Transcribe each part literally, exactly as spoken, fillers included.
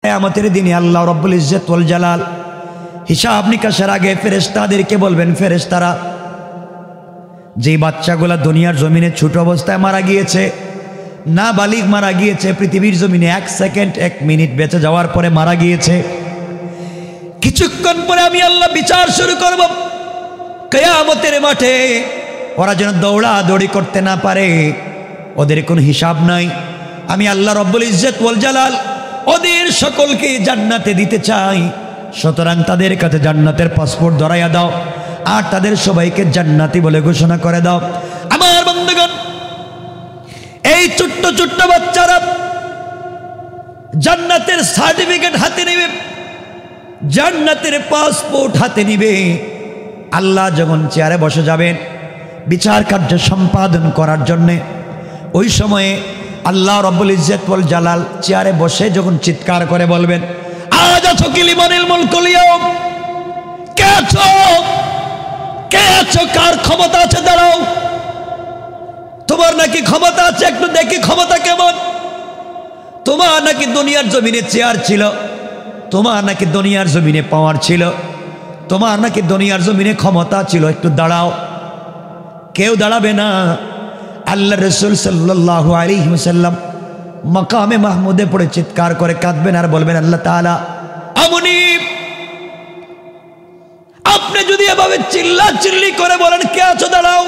কিয়ামতের দিনে আল্লাহ রব্বুল ইজ্জত ওয়াল জালাল হিসাব নিকাশের আগে ফেরেশতাদেরকে বলবেন, ফেরেশতারা যেই বাচ্চাগুলা দুনিয়ার জমিনে ছোট অবস্থায় মারা গিয়েছে, না বালিগ মারা গিয়েছে, পৃথিবীর জমিনে এক সেকেন্ড এক মিনিট বেঁচে যাওয়ার পরে মারা গিয়েছে, কিছুক্ষণ পরে আমি আল্লাহ বিচার শুরু করব কিয়ামতের মাঠে। ওরা যেন দৌড়াদৌড়ি করতে না পারে, ওদের কোনো হিসাব নাই। আমি আল্লাহ রব্বুল ইজ্জত ওয়াল জালাল ওদের সকলকে জান্নাতে দিতে চাই। সুতরাং তাদের কাছে জান্নাতের পাসপোর্ট ধরাইয়া দাও আর তাদের সবাইকে জান্নাতি বলে ঘোষণা করে দাও। আমার বন্ধুগণ, এই ছোট্ট ছোট্ট বাচ্চারা জান্নাতের সার্টিফিকেট হাতে নেবে, জান্নাতের পাসপোর্ট হাতে নিবে। আল্লাহ যখন চেয়ারে বসে যাবেন বিচার কার্য সম্পাদন করার জন্যে, ওই সময়ে আল্লাহ রব্বুল ইজ্জত ওয়াল জালাল চেয়ারে বসে যখন চিৎকার করে বলবেন, আজ আছো কি লিমানিল মুলকুল ইয়াউম, কে আছো, কে আছো, কার ক্ষমতা আছে দাঁড়াও, তোমার নাকি ক্ষমতা আছে, একটু দেখি ক্ষমতা কেমন। তোমার নাকি দুনিয়ার জমিনে চেয়ার ছিল, তোমার নাকি দুনিয়ার জমিনে পাওয়ার ছিল, তোমার নাকি দুনিয়ার জমিনে ক্ষমতা ছিল, একটু দাঁড়াও। কেউ দাঁড়াবে না। আল্লাহ রাসূল সাল্লাল্লাহু আলাইহি ওয়াসাল্লাম মাকামে মাহমুদে পড়ে চিৎকার করে কাঁদবেন আর বলবেন, আল্লাহ তাআলা আমনি, আপনি যদি এভাবে চিল্লা চিল্লি করে বলেন কে আছো দাঁড়াও,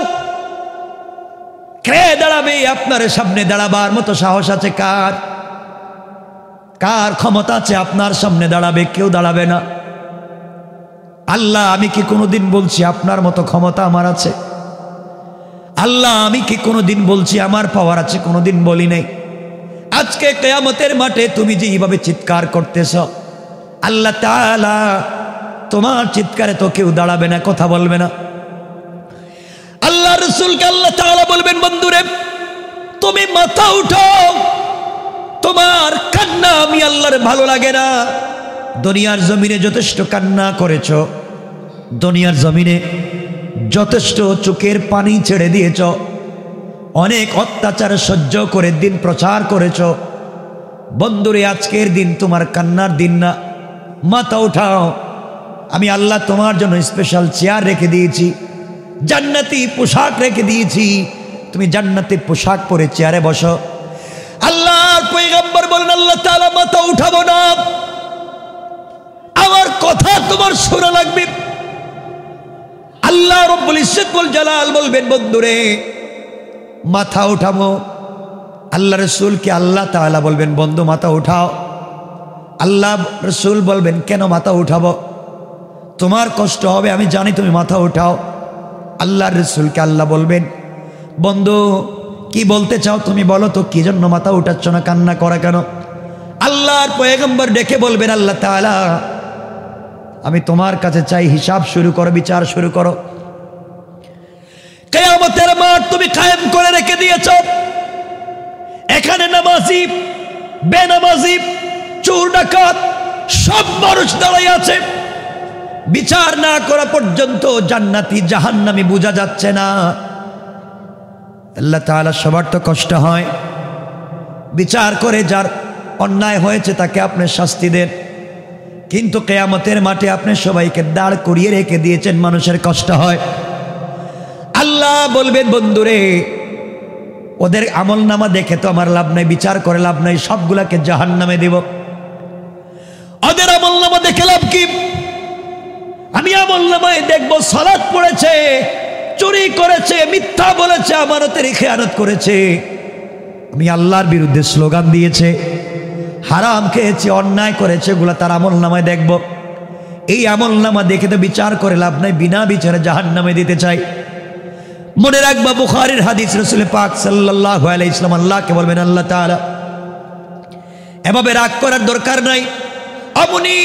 কে দাঁড়াবে? আপনার সামনে দাঁড়াবার মতো সাহস আছে কার? কার ক্ষমতা আছে আপনার সামনে দাঁড়াবে? কেউ দাঁড়াবে না। আল্লাহ, আমি কি কোনোদিন বলছি আপনার মতো ক্ষমতা আমার আছে? আল্লাহ, আমি কি কোনোদিন বলছি আমার পাওয়ার আছে? কোনোদিন বলি নাই। আজকে কিয়ামতের মাঠে তুমি যে এইভাবে চিৎকার করতেছ, আল্লাহ তাআলা তোমার চিৎকারে তো কেউ দাঁড়াবে না, কথা বলবে না। আল্লাহ রাসূলকে আল্লাহ তাআলা বলবেন, বন্ধুরে তুমি মাথা উঠাও, তোমার কান্না আমি আল্লাহর ভালো লাগে না। দুনিয়ার জমিনে যথেষ্ট কান্না করেছ, দুনিয়ার জমিনে যথেষ্ট চোখের পানি ছেড়ে দিয়েছ, অনেক অত্যাচার সহ্য করে দিন প্রচার করেছ। বন্ধুরে আজকের দিন তোমার কান্নার দিন না, মাথা উঠাও। আমি আল্লাহ তোমার জন্য স্পেশাল চেয়ার রেখে দিয়েছি, জান্নাতি পোশাক রেখে দিয়েছি, তুমি জান্নাতি পোশাক পরে চেয়ারে বসো। আল্লাহর পয়গম্বর বলেন, আল্লাহ তাআলা মাথা উঠাবো না, আমার কথা তোমার শোনা লাগবে। আল্লাহ রব্বুল ইজ্জত ওয়াল জালাল বলবেন, বন্ধুরে মাথা উঠাবো। আল্লাহ রাসূলকে আল্লাহ তাআলা বলবেন, বন্ধু মাথা উঠাও। আল্লাহ রাসূল বলবেন, কেন মাথা উঠাবো? তোমার কষ্ট হবে, আমি জানি, তুমি মাথা উঠাও। আল্লাহ রাসূলকে আল্লাহ বলবেন, বন্ধু কি বলতে চাও তুমি বলো তো, কি জন্য মাথা উঠাচ্ছ না, কান্না করা কেন? আল্লাহর পয়গম্বর ডেকে বলবেন, আল্লাহ তাআলা আমি তোমার কাছে চাই হিসাব শুরু করো, বিচার শুরু করো। কিয়ামতের মাঠ তুমি কায়েম করে রেখে দিয়েছ, এখানে নামাজি বেনামাজি চোর ডাকাত সব মানুষ দাঁড়াই আছে। বিচার না করা পর্যন্ত জান্নাতি জাহান্নামী বোঝা যাচ্ছে না। আল্লাহ তাআলা সবার তো কষ্ট হয়, বিচার করে যার অন্যায় হয়েছে তাকে আপনি শাস্তি দেন, কিন্তু কিয়ামতের মাঠে আপনি সবাইকে দাঁড় করিয়ে রেখে দিয়েছেন, মানুষের কষ্ট হয়। আল্লাহ বলবেন, বন্ধুরে ওদের আমল নামা দেখে তো আমার লাভ নাই, বিচার করে লাভ নাই, সবগুলাকে জাহান্নামে দেব। ওদের আমল নামা দেখে লাভ কি? আমি আমল নামায় দেখবো সালাত পড়েছে, চুরি করেছে, মিথ্যা বলেছে, আমানতের খেয়ানত করেছে, আমি আল্লাহর বিরুদ্ধে স্লোগান দিয়েছে, হারাম খেয়েছে, অন্যায় করেছে, এগুলো তার আমল নামায় দেখব। এই আমল নামা দেখে তো বিচার করে লাভ নাই, বিনা বিচারে জাহান্নামে দিতে চাই। মনে রাখবা বুখারীর হাদিস, রাসূল পাক সাল্লাল্লাহু আলাইহি ওয়াসাল্লাম আল্লাহকে বলবেন, আল্লাহ তাআলা এভাবে রাগ করার দরকার নাই, আপনি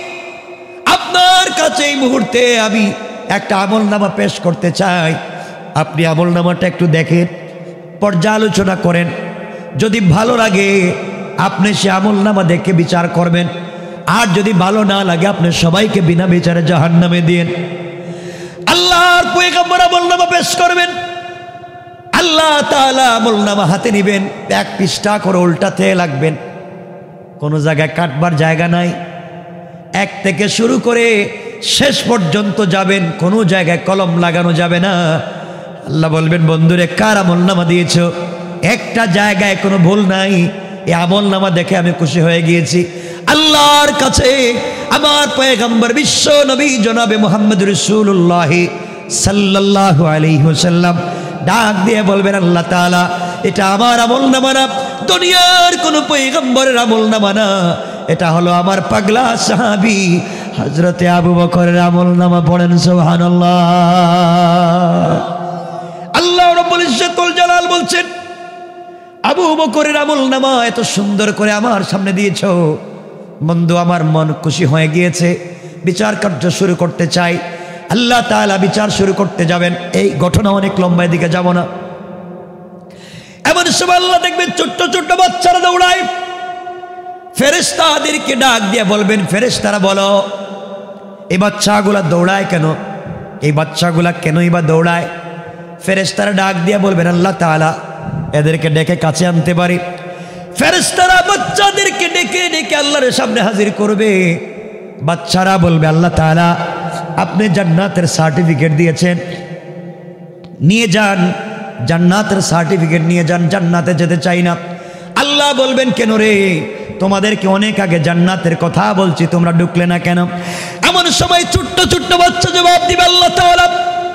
আপনার কাছে এই মুহূর্তে আমি একটা আমল নামা পেশ করতে চাই, আপনি আমল নামাটা একটু দেখেন, পর্যালোচনা করেন, যদি ভালো লাগে আপনি সে আমল নামা দেখে বিচার করবেন, আর যদি ভালো না লাগে আপনি সবাইকে বিনা বিচারে জাহান্নামে দিন। আল্লাহর পয়গম্বর আমল নামা পেশ করবেন, আল্লাহ তাআলা আমল নামা হাতে নেবেন, এক পৃষ্ঠা করে উল্টাতে লাগবেন, কোনো জায়গায় কাটবার জায়গা নাই। এক থেকে শুরু করে শেষ পর্যন্ত যাবেন, কোনো জায়গায় কলম লাগানো যাবে না। আল্লাহ বলবেন, বন্ধুরে কার আমল নামা দিয়েছ? একটা জায়গায় কোনো ভুল নাই। এই আমল নামা দেখে আমি খুশি হয়ে গিয়েছি। আল্লাহর কাছে আমার পয়গম্বর বিশ্ব নবী জনাবে মুহাম্মদ রাসূলুল্লাহ সাল্লাল্লাহু আলাইহি ওয়াসাল্লাম ডাক দিয়ে বলবেন, আল্লাহ তাআলা, এটা আমার আমল নামা না, দুনিয়ার কোন পয়গম্বরের আমল নামা না, এটা হলো আমার পাগলা সাহাবী হযরতে আবু বকরের আমল নামা। পড়েন সুবহানাল্লাহ। আল্লাহ রাব্বুল ইজ্জতুল জালাল বলছেন, আবু বকরের আমল নামা এত সুন্দর করে আমার সামনে দিয়েছো বন্ধু, আমার মন খুশি হয়ে গিয়েছে। বিচার কার্য শুরু করতে চাই। আল্লাহ তাআলা বিচার শুরু করতে যাবেন। এই ঘটনা অনেক লম্বা, দিকে যাব না। এমন সময় আল্লাহ দেখবেন ছোট্ট ছোট্ট বাচ্চারা দৌড়ায়। ফেরেশতাদেরকে ডাক দিয়ে বলবেন, ফেরেশতারা বলো, এই বাচ্চাগুলা দৌড়ায় কেন? এই বাচ্চাগুলা কেনই বা দৌড়ায়? ফেরেশতারা ডাক দিয়ে বলবেন, আল্লাহ তাআলা, এদেরকে ডেকে কাছে আনতে পারি। ফেরেশতারা বাচ্চাদেরকে ডেকে ডেকে আল্লাহর সামনে হাজির করবে। বাচ্চারা বলবে, আল্লাহ তাআলা, আপনি জান্নাতের সার্টিফিকেট দিয়েছেন, নিয়ে যান, জান্নাতের সার্টিফিকেট নিয়ে যান, জান্নাতে যেতে চাই না। আল্লাহ বলবেন, কেন রে? তোমাদেরকে অনেক আগে জান্নাতের কথা বলছি, তোমরা ঢুকলে না কেন? এমন সময় ছোট্ট ছোট্ট বাচ্চা জবাব দিবে, আল্লাহ তাআলা,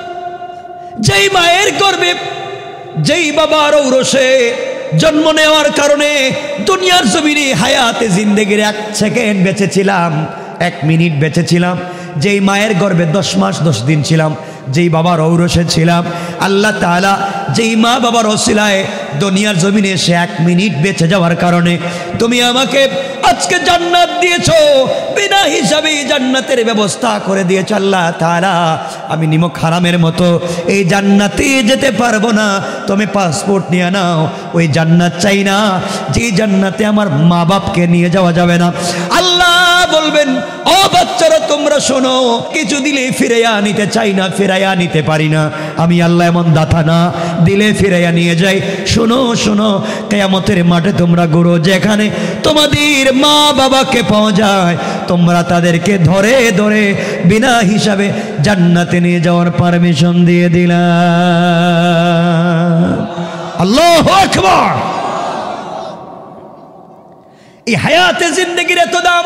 যেই মায়ের গর্ভে যেই বাবার ঔরসে জন্ম নেওয়ার কারণে দুনিয়ার জমিনে হায়াতে জিন্দেগির এক সেকেন্ড বেঁচেছিলাম, এক মিনিট বেঁচেছিলাম, যেই মায়ের গর্ভে দশ মাস দশ দিন ছিলাম, যেই বাবার ঔরসে ছিলাম, আল্লাহ তাআলা যেই মা বাবার ওসিলায় দুনিয়ার জমিনে এসে এক মিনিট বেঁচে যাওয়ার কারণে তুমি আমাকে আজকে জান্নাত দিয়েছো, বিনা হিসাবে জান্নাতের ব্যবস্থা করে দিয়েছো। আল্লাহ তাআলা, আমি নিমক হারামের মতো এই জান্নাতে যেতে পারবো না, তুমি পাসপোর্ট নিয়ে নাও। ওই জান্নাত চাই না যে জান্নাতে আমার মা বাপকে নিয়ে যাওয়া যাবে না। আল্লাহ বলবেন, ও বাচ্চারা তোমরা শোনো, কিছু দিলে ফিরাইয়া নিতে চাই না, ফিরাইয়া নিতে পারি না। আমি আল্লাহ এমন দাতা না, দিলে ফিরাইয়া নিয়ে যাই। শোনো শোনো, কিয়ামতের মাঠে তোমরা গুরু, যেখানে তোমাদের মা বাবাকে পাওয়া যায়, তোমরা তাদেরকে ধরে ধরে বিনা হিসাবে জান্নাতে নিয়ে যাওয়ার পারমিশন দিয়ে দিলাম। আল্লাহু আকবার। এই হায়াতে জিন্দেগির এত দাম।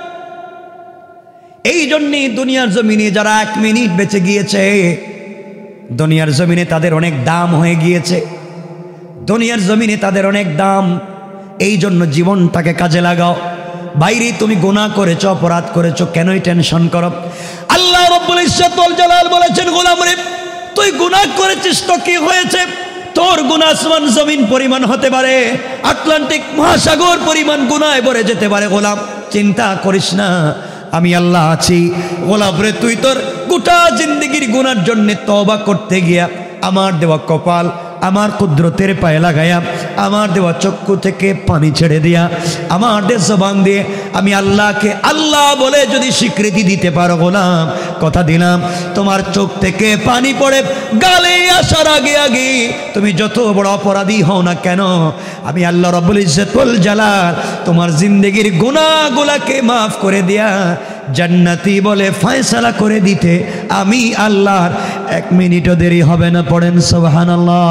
এই জন্যই দুনিয়ার জমিনে যারা এক মিনিট বেঁচে গিয়েছে, দুনিয়ার জমিনে তাদের অনেক দাম হয়ে গিয়েছে, দুনিয়ার জমিনে তাদের অনেক দাম। এই জন্য জীবনটাকে কাজে লাগাও। বাইরে তুমি গুনাহ করেছো, অপরাধ করেছো, কেনই টেনশন করো? আল্লাহ রাব্বুল ইজ্জতুল জালাল বলেছেন, গোলাম রে, তুই গুনাহ করেছিস তো কি হয়েছে? তোর গুনাহ আসমান জমিন পরিমাণ হতে পারে, আটলান্টিক মহাসাগর পরিমাণ গুনাহে ভরে যেতে পারে। গোলাম, চিন্তা করিস না, আমি আল্লাহ আছি। গোলাম রে, তুই তোর গোটা জিন্দেগির গুনার জন্য তওবা করতে গিয়া আমার দেওয়া কপাল আমার কুদরতের পায়ে লাগায়া, আমার দেওয়া চক্ষু থেকে পানি ছেড়ে দিয়া, আমার দেশ জবান দিয়ে আমি আল্লাহকে আল্লাহ বলে যদি স্বীকৃতি দিতে পারো, গোলাম কথা দিলাম, তোমার চোখ থেকে পানি পড়ে গালে আসার আগে আগে তুমি যত বড় অপরাধী হও না কেন, আমি আল্লাহ রাব্বুল ইজ্জতুল জালাল তোমার জিন্দেগির গুনাহগুলোকে মাফ করে দিয়া জান্নাতি বলে ফয়সালা করে দিতে আমি আল্লাহর এক মিনিটও দেরি হবে না। পড়েন সুবহানাল্লাহ।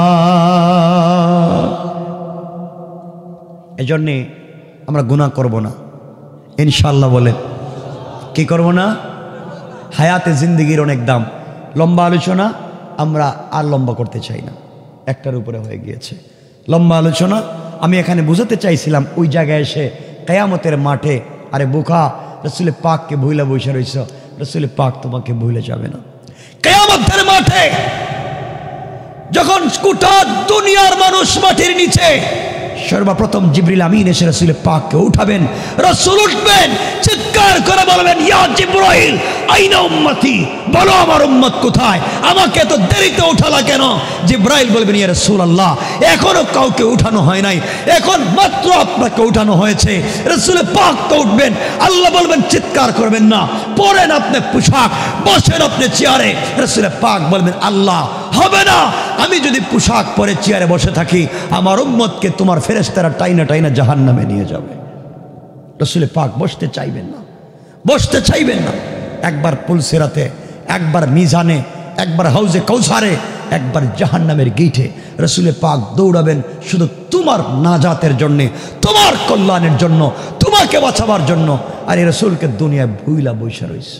এজন্যে আমরা গুনাহ করব না ইনশাআল্লাহ। বলেন কি করব না? হায়াতে জিন্দেগির অনেক দাম। লম্বা আলোচনা আমরা আর লম্বা করতে চাই না, একটার উপরে হয়ে গিয়েছে লম্বা আলোচনা। আমি এখানে বুঝাতে চাইছিলাম ওই জায়গায় এসে কিয়ামতের মাঠে, আরে বোকা, রাসূল পাককে ভুলে বসে রইছ, রাসূল পাক তোমাকে ভুলে যাবে না। কিয়ামতের মাঠে যখন গোটা দুনিয়ার মানুষ মাটির নিচে, সর্বপ্রথম জিবরিল আমিন এসে রাসূল পাককে উঠাবেন। রাসূল উঠবেন, চিৎকার করে বলবেন, ইয়া জিবরাইল আইনা উম্মতি, বলো আমার উম্মত কোথায়, আমাকে এত দেরিতে উঠালা কেন? জিবরাইল বলবেন, ইয়া রাসূলুল্লাহ, এখনো কাউকে উঠানো হয় নাই, এখন মাত্র আপনাকে উঠানো হয়েছে। রাসূল পাক তো উঠবেন, আল্লাহ বলবেন চিৎকার করবেন না, পরেন আপনি পোশাক, বসেন আপনি চেয়ারে। রাসূল পাক বলবেন, আল্লাহ হবে না, আমি যদি পোশাক পরে চেয়ারে বসে থাকি আমার উম্মতকে তোমার ফেরেশতারা টাইনা টাইনা জাহান্নামে নিয়ে যাবে। রসুল পাক বসতে চাইবেন না, বসতে চাইবেন না। একবার পুলসিরাতে, একবার মিজানে, একবার হাউজে কৌসারে, একবার জাহান্নামের গেটে রসুল পাক দৌড়াবেন শুধু তোমার নাজাতের জন্যে, তোমার কল্যাণের জন্য, তোমাকে বাঁচাবার জন্য। আর এই রসুলকে দুনিয়ায় ভুইলা বৈশা রয়েছে।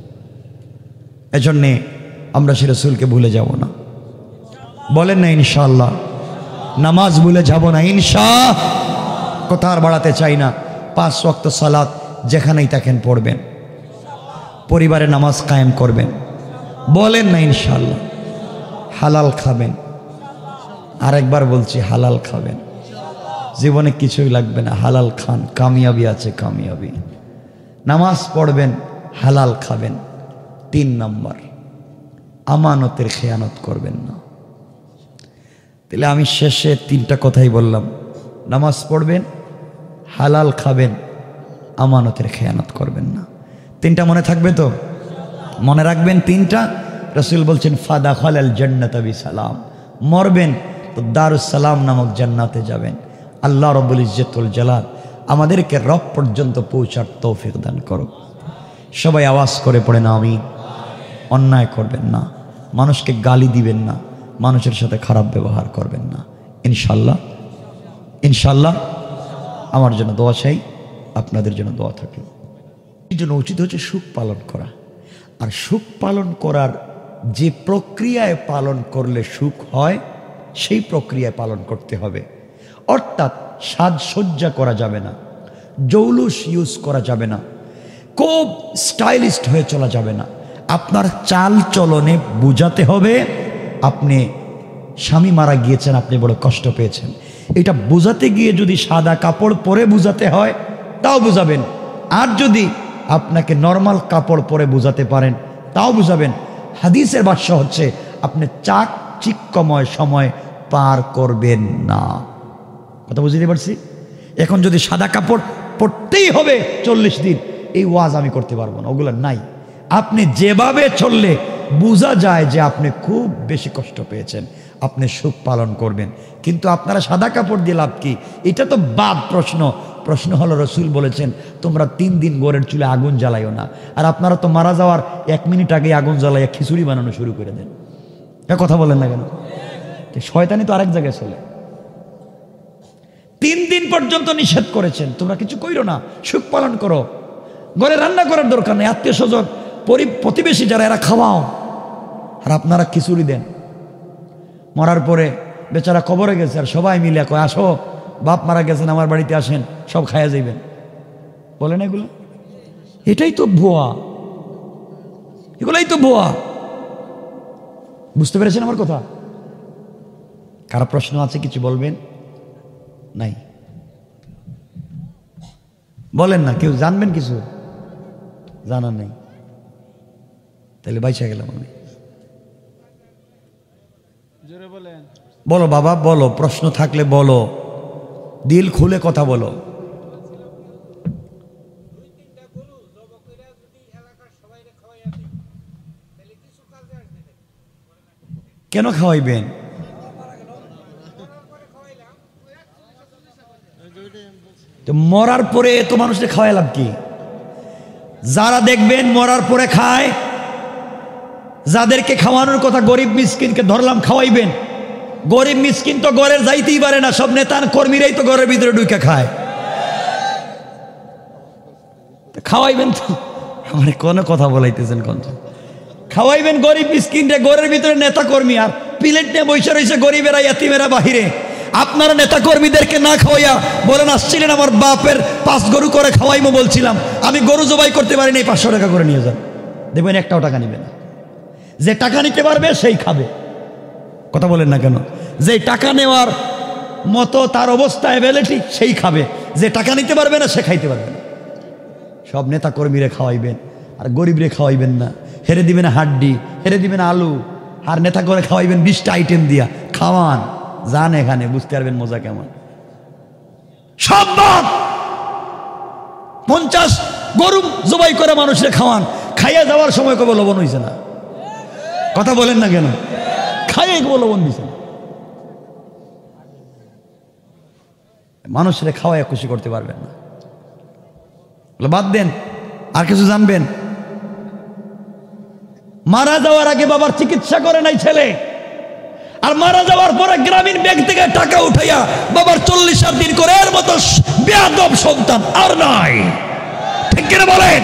এজন্যে আমরা সে রসুলকে ভুলে যাব না। বলেন না ইনশাআল্লাহ? নামাজ ভুলে যাব না ইনশা। কথা আর বাড়াতে চাই না। পাঁচ ওয়াক্ত সালাত যেখানেই থাকেন পড়বেন, পরিবারে নামাজ কায়েম করবেন। বলেন না ইনশাআল্লাহ? হালাল খাবেন, আরেকবার বলছি হালাল খাবেন। জীবনে কিছুই লাগবে না, হালাল খান, কামিয়াবি আছে কামিয়াবি। নামাজ পড়বেন, হালাল খাবেন। তিন নম্বর, আমানতের খেয়ানত করবেন না। তাহলে আমি শেষে তিনটা কথাই বললাম, নামাজ পড়বেন, হালাল খাবেন, আমানতের খেয়ানত করবেন না। তিনটা মনে থাকবে তো? মনে রাখবেন তিনটা। রসুল বলছেন ফাদা খালাল জান্নাত বিসালাম, মরবেন তো দারুস সালাম নামক জান্নাতে যাবেন। আল্লাহ রব্বুল ইজ্জতুল জালাল আমাদেরকে রব পর্যন্ত পৌঁছার তৌফিক দান করো। সবাই আওয়াজ করে পড়ে না আমি। অন্যায় করবেন না, মানুষকে গালি দিবেন না, মানুষের সাথে খারাপ ব্যবহার করবেন না। ইনশাল্লাহ, ইনশাল্লাহ। আমার জন্য দোয়া চাই, আপনাদের জন্য দোয়া থাকলো। এই জন্য উচিত হচ্ছে সুখ পালন করা। আর সুখ পালন করার যে প্রক্রিয়ায় পালন করলে সুখ হয়, সেই প্রক্রিয়ায় পালন করতে হবে। অর্থাৎ সাজসজ্জা করা যাবে না, জৌলুস ইউজ করা যাবে না, খুব স্টাইলিস্ট হয়ে চলা যাবে না। আপনার চাল চলনে বুঝাতে হবে আপনি স্বামী মারা গিয়েছেন, আপনি বড় কষ্ট পেয়েছেন। এটা বুঝাতে গিয়ে যদি সাদা কাপড় পরে বুঝাতে হয় তাও বুঝাবেন। আর যদি আপনাকে নর্মাল কাপড় পরে বুঝাতে পারেন তাও বুঝাবেন। হাদিসের ভাষ্য হচ্ছে আপনি চাক চিক্কময় সময় পার করবেন না। কথা বুঝতে পারছি? এখন যদি সাদা কাপড় পরতেই হবে চল্লিশ দিন, এই ওয়াজ আমি করতে পারবো না, ওগুলো নাই। আপনি যেভাবে চললে বোঝা যায় যে আপনি খুব বেশি কষ্ট পেয়েছেন, আপনি সুখ পালন করবেন। কিন্তু আপনারা সাদা কাপড় দিয়ে লাভ কি? এটা তো বাদ প্রশ্ন। প্রশ্ন হলো রসুল বলেছেন তোমরা তিন দিন গোরের চুলে আগুন জ্বালাইও না। আর আপনারা তো মারা যাওয়ার এক মিনিট আগে আগুন জ্বালাইয়া খিচুড়ি বানানো শুরু করে দেন। কথা বলেন না কেন? শয়তানি তো আরেক জায়গায় চলে। তিন দিন পর্যন্ত নিষেধ করেছেন, তোমরা কিছু কইরো না, সুখ পালন করো। ঘরে রান্না করার দরকার নেই, আত্মীয় স্বজন প্রতিবেশী যারা এরা খাওয়াও, আর আপনারা খিচুড়ি দেন। মরার পরে বেচারা কবরে গেছে আর সবাই মিলে কয় আসো বাপ মারা গেছেন আমার বাড়িতে আসেন, সব খাইয়া যাইবেন। বলেন এগুলো? এটাই তো ভুয়া, এগুলাই তো ভুয়া। বুঝতে পেরেছেন আমার কথা? কারো প্রশ্ন আছে কিছু বলবেন? নাই? বলেন না, কেউ জানবেন কিছু? জানার নেই? তাহলে বাইচা গেলাম আমি। বলো বাবা, বলো, প্রশ্ন থাকলে বলো, দিল খুলে কথা বলো। কেন খাওয়াইবেন? মরার পরে এত মানুষকে খাওয়াইলাম কি? যারা দেখবেন মরার পরে খায়, যাদেরকে খাওয়ানোর কথা গরিব মিসকিনকে ধরলাম খাওয়াইবেন। গরিব মিসকিন তো ঘরের যাইতেই পারে না, সব নেতা কর্মীরাই তো ঘরের ভিতরে ঢুকে খায়। খাওয়াইবেন তো, আমার কোনো কথা বলাইতেছেন কোন? খাওয়াইবেন গরিব মিসকিনরে, ঘরের ভিতরে নেতা কর্মী আর প্লেট নিয়ে বসে রয়েছে গরিবেরা, ইয়াতিমেরা বাহিরে। আপনারা নেতা কর্মীদেরকে না খাওয়াইয়া বলেন আসছিলেন আমার বাপের পাঁচ গরু করে খাওয়াইমো বলছিলাম, আমি গরু জবাই করতে পারিনি, পাঁচশো টাকা করে নিয়ে যান। দেখবেন একটাও টাকা নিবে না। যে টাকা নিতে পারবে সেই খাবে। কথা বলেন না কেন? যে টাকা নেওয়ার মতো তার অবস্থা অ্যাবিলিটি সেই খাবে, যে টাকা নিতে পারবে না সে খাইতে পারবে না। সব নেতা কর্মীরে খাওয়াইবেন আর গরিবরে খাওয়াইবেন না। হেরে দিবেন হাড্ডি, হেরে দিবেন আলু, আর নেতা করে খাওয়াইবেন বিশটা আইটেম দিয়া। খাওয়ান, যান এখানে, বুঝতে পারবেন মজা কেমন। সব বাদ। পঞ্চাশ গরু জবাই করে মানুষের খাওয়ান, খাইয়া যাওয়ার সময় কবে লবণ হয়েছে না? কথা বলেন না কেন? খাইয়ে কবে লবণ দিছে না? মানুষের খাওয়ায় খুশি করতে পারবেন না। বাদ দেন। আর কিছু জানবেন? মারা যাওয়ার আগে বাবার চিকিৎসা করে নাই ছেলে, আর মারা যাওয়ার পরে গ্রামীণ ব্যাংক থেকে টাকা উঠাইয়া বাবার চল্লিশ আর দিন করে এর মতো বেয়াদব সন্তান আর নাই। ঠিক কিনা বলেন?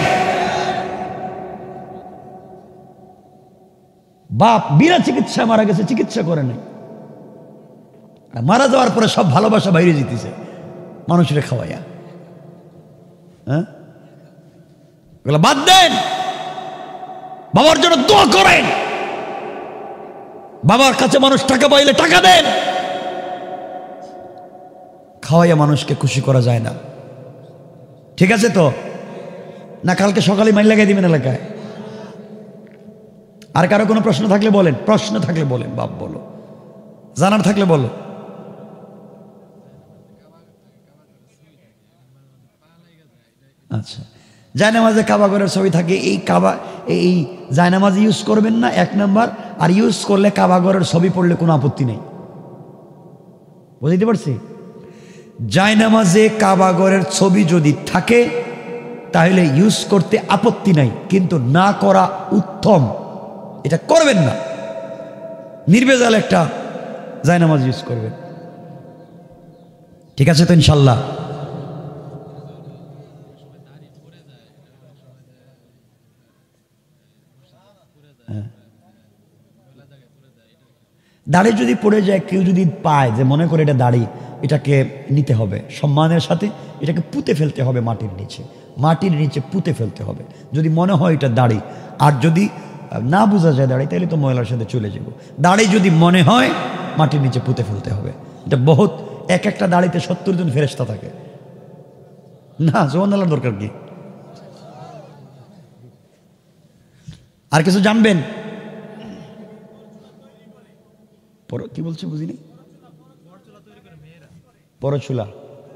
বাপ বিনা চিকিৎসা মারা গেছে, চিকিৎসা করে নাই, মারা যাওয়ার পরে সব ভালোবাসা বাইরে যেতেছে মানুষের খাওয়াইয়া। হ্যাঁ, এগুলো বাদ দেন। বাবার জন্য দোয়া করেন। বাবার কাছে মানুষ টাকা পাইলে টাকা দেন। খাওয়াইয়া মানুষকে খুশি করা যায় না। ঠিক আছে তো? না কালকে সকালে মাইল লাগাই দিবেন এলাকায়? আর কারো কোনো প্রশ্ন থাকলে বলেন, প্রশ্ন থাকলে বলেন, বাপ বলো, জানার থাকলে বলো। আচ্ছা, জায়নামাজে কাবা ঘরের ছবি থাকে, এই কাবা এই জায়নামাজ ইউজ করবেন না এক নাম্বার, আর ইউজ করলে কাবা ঘরের ছবি পড়লে কোনো আপত্তি নেই। বুঝতে পারছি? জায়নামাজে কাবা ঘরের ছবি যদি থাকে তাহলে ইউজ করতে আপত্তি নাই, কিন্তু না করা উত্তম। এটা করবেন না, নির্ভেজাল একটা জায়নামাজ ইউজ করবেন। ঠিক আছে তো ইনশাল্লাহ? দাড়ি যদি পড়ে যায়, কেউ যদি পায় যে মনে করে এটা দাড়ি, এটাকে নিতে হবে সম্মানের সাথে, এটাকে পুঁতে ফেলতে হবে মাটির নিচে, মাটির নিচে পুঁতে ফেলতে হবে যদি মনে হয় এটা দাড়ি। আর যদি না বোঝা যায় দাড়ি, তাহলে তো ময়লার সাথে চলে যাব। দাড়ি যদি মনে হয় মাটির নিচে পুঁতে ফেলতে হবে। এটা বহুত, এক একটা দাড়িতে সত্তর জন ফেরেশতা থাকে না, সুবহানাল্লাহর দরকার কি? আর কিছু জানবেন? কি বলছে বুঝিনি? পরচুলা?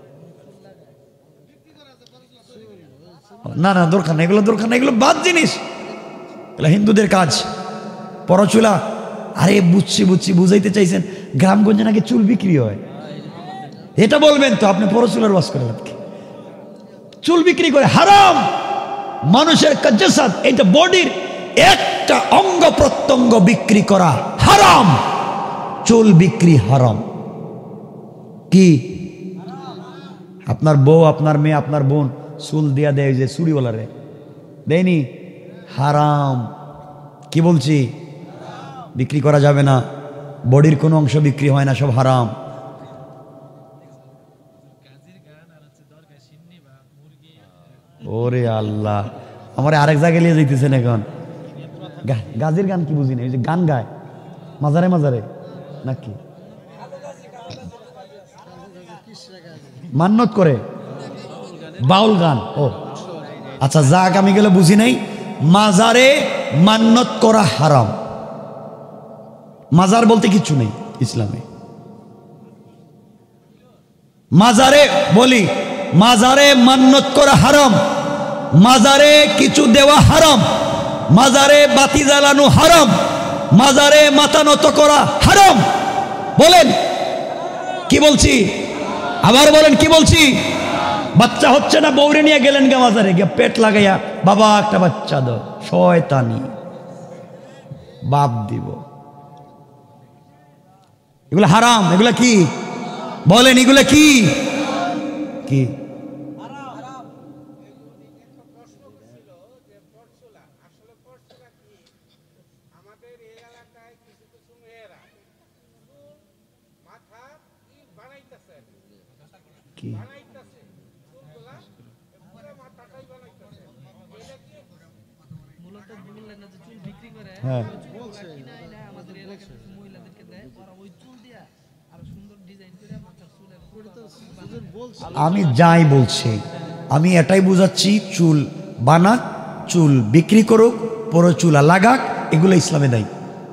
না না, দরকার না, এগুলো দরকার না, এগুলো বাদ জিনিস, এগুলো হিন্দুদের কাজ। পরচুলা? আরে বুঝছি বুঝছি, বুঝাইতে চাইছেন গ্রামগঞ্জে নাকি চুল বিক্রি হয়, এটা বলবেন তো আপনি পরচুলার ওয়াজ করে লাভ কি? চুল বিক্রি করে হারাম। মানুষের জাসাদ, এটা বডির একটা অঙ্গ প্রত্যঙ্গ বিক্রি করা হারাম। চুল বিক্রি হারাম। কি আপনার বউ, আপনার মেয়ে, আপনার বোন চুল দিয়া দেয় যে চুরিওয়ালারে, দেয়নি? হারাম। কি বলছি? বিক্রি করা যাবে না, বডির কোনো অংশ বিক্রি হয় না, সব হারাম। ওরে আল্লাহ, আমার আরেক জায়গায় নিয়ে যাইতেছেন এখন। গাজির গান কি বুঝি না? ওই যে গান গায় মাজারে মাজারে নাকি মান্নত করে, বাউল গান। ও আচ্ছা, যাক, আমি গেলে বুঝি নাই। মাজারে মান্নত করা হারাম। মাজার বলতে কিছু নেই ইসলামে। মাজারে বলি, মাজারে মান্নত করা হারাম, মাজারে কিছু দেওয়া হারাম, মাজারে বাতি জ্বালানো হারাম, মাজারে মাথা নত করা হারাম। বলেন কি বলছি? আবার বলেন কি বলছি? বাচ্চা হচ্ছে না, বউরে নিয়ে গেলেন গে মাজারে, গিয়ে পেট লাগাইয়া বাবা একটা বাচ্চা দাও, শয়তানি বাপ দিব। এগুলো হারাম। এগুলা কি বলেন? এগুলা কি কি? হ্যাঁ, আমি যাই বলছি, আমি এটাই বুঝাচ্ছি, চুল বানাক, চুল বিক্রি করুক, পরে চুলা লাগাক, এগুলো ইসলামে নাই।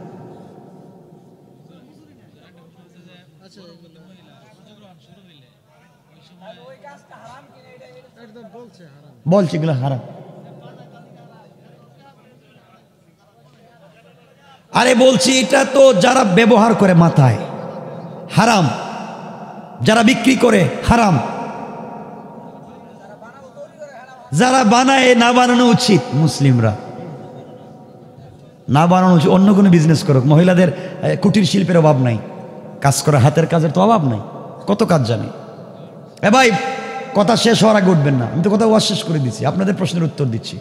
বলছি এগুলো হারাম। আরে বলছি, এটা তো যারা ব্যবহার করে মাথায় হারাম, যারা বিক্রি করে হারাম, যারা বানায় না বানানো উচিত মুসলিমরা, না বানানো উচিত। অন্য কোনো বিজনেস করুক, মহিলাদের কুটির শিল্পের অভাব নাই, কাজ করা হাতের কাজের তো অভাব নাই, কত কাজ জানি। এ ভাই কথা শেষ হওয়ার আগে উঠবেন না, আমি তো কথা ওয়াজ শেষ করে দিচ্ছি, আপনাদের প্রশ্নের উত্তর দিচ্ছি।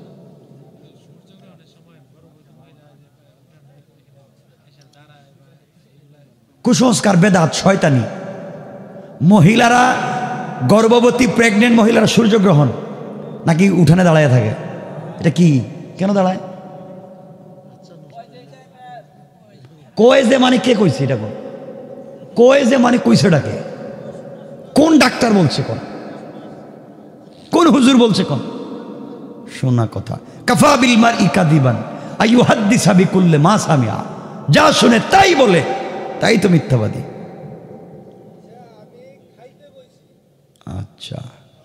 কুসংস্কার, বেদাত, শয়তানি। মহিলারা গর্ভবতী প্রেগনেন্ট মহিলারা সূর্যগ্রহণ নাকি উঠানে দাঁড়ায় থাকে, এটা কি, কেন দাঁড়ায়? কয় যে মানে কে কইছে এটা, কোন কয় যে মানে কইছে এটাকে, কোন ডাক্তার বলছে, কোন কোন হুজুর বলছে, কোন শোনা কথা। কাফা বিল মারই কাযিবান আইয়ুহাদ্দিসা বিকুল্লি মা সামিআ, যা শুনে তাই বলে, তাই তো মিথ্যাবাদী। আচ্ছা,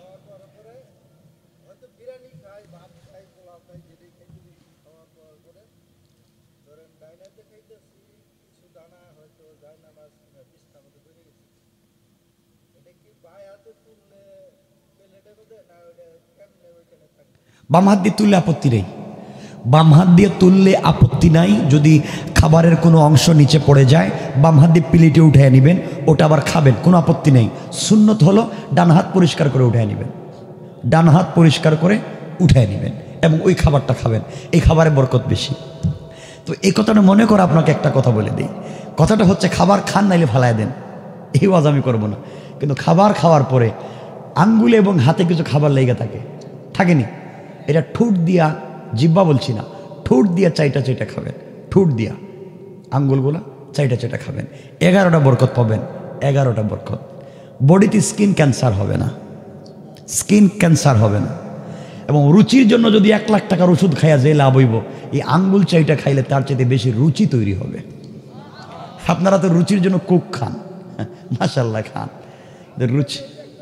বাম হাত দিয়ে তুললে আপত্তি নেই, বাম হাত দিয়ে তুললে আপত্তি নাই। যদি খাবারের কোনো অংশ নিচে পড়ে যায় বাম হাত দিয়ে প্লেটে উঠিয়ে নেবেন, ওটা আবার খাবেন, কোনো আপত্তি নেই। সুন্নত হলো ডান হাত পরিষ্কার করে উঠিয়ে নেবেন, ডান হাত পরিষ্কার করে উঠিয়ে নেবেন এবং ওই খাবারটা খাবেন, এই খাবারের বরকত বেশি। তো এই কথাটা মনে করে আপনাকে একটা কথা বলে দিই, কথাটা হচ্ছে খাবার খান নাইলে ফালায় দেন, এই ওয়াজ আমি করবো না। কিন্তু খাবার খাওয়ার পরে আঙ্গুলে এবং হাতে কিছু খাবার লেগে থাকে, থাকেনি, এটা ঠোঁট দিয়া, জিব্বা বলছি না, ঠোঁট দিয়া চাইটা চাইটা খাবেন, ঠোঁট দিয়া আঙ্গুলগুলা চাইটা চাইটা খাবেন, এগারোটা বরকত পাবেন, এগারোটা বরকত। বডিতে স্কিন ক্যান্সার হবে না, স্কিন ক্যান্সার হবে না। এবং রুচির জন্য যদি এক লাখ টাকার ওষুধ খাইয়া যে লাভ হইব, এই আঙ্গুল চাইটা খাইলে তার চাইতে বেশি রুচি তৈরি হবে। আপনারা তো রুচির জন্য কোক খান, মাশাআল্লাহ খান, রুচি।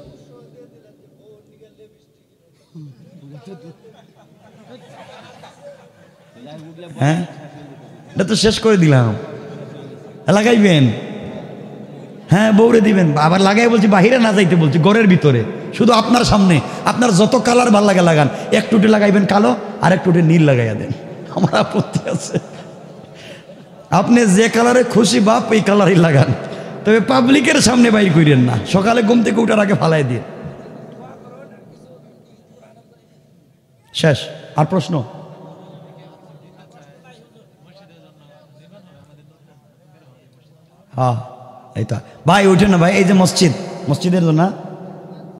হ্যাঁ, এটা তো শেষ করে দিলাম, লাগাইবেন, হ্যাঁ বউরে দিবেন, আবার লাগাই বলছি, বাহিরে না যাইতে বলছি, ঘরের ভিতরে, শুধু আপনার সামনে। আপনার যত কালার ভাল লাগে লাগান, এক টুটে লাগাইবেন কালো, আর এক টুটে নীল লাগাইয়া দেন, আমার আপত্তি আছে। আপনি যে কালারে খুশি বাপ এই কালারই লাগান, তবে পাবলিকের সামনে বাইর করেন না, সকালে ঘুম থেকে উঠার আগে ফালাই দিয়ে। শেষ, আর প্রশ্ন? হ্যাঁ এই তো ভাই, ওইটা না ভাই, এই যে মসজিদ, মসজিদের জন্য